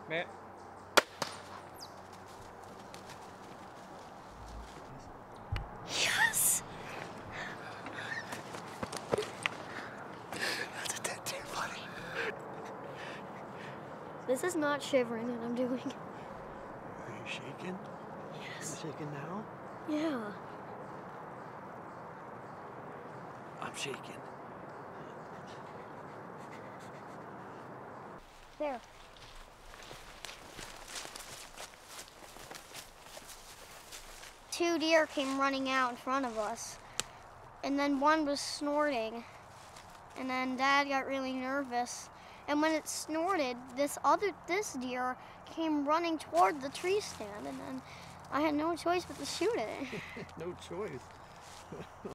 Matt. Yes! That's a dead deer, buddy. This is not shivering that I'm doing. Are you shaking? Yes. You shaking now? Yeah. I'm shaking. There. Two deer came running out in front of us, and then one was snorting, and then Dad got really nervous, and when it snorted, this deer came running toward the tree stand, and then I had no choice but to shoot it. No choice.